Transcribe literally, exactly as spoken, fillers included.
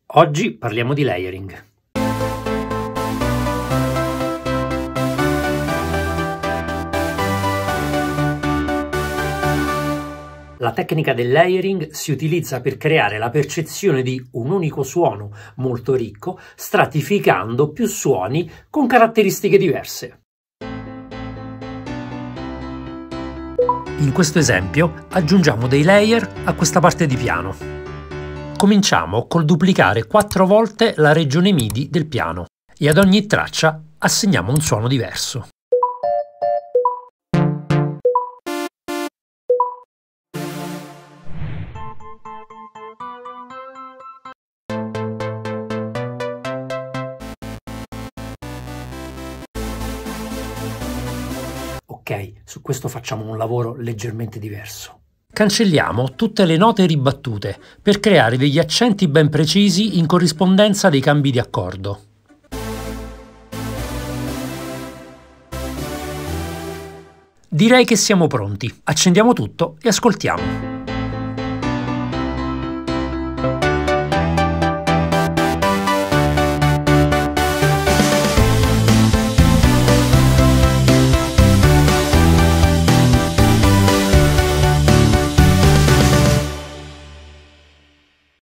Oggi parliamo di layering. La tecnica del layering si utilizza per creare la percezione di un unico suono molto ricco, stratificando più suoni con caratteristiche diverse. In questo esempio aggiungiamo dei layer a questa parte di piano. Cominciamo col duplicare quattro volte la regione MIDI del piano e ad ogni traccia assegniamo un suono diverso. Ok, su questo facciamo un lavoro leggermente diverso. Cancelliamo tutte le note ribattute per creare degli accenti ben precisi in corrispondenza dei cambi di accordo. Direi che siamo pronti. Accendiamo tutto e ascoltiamo.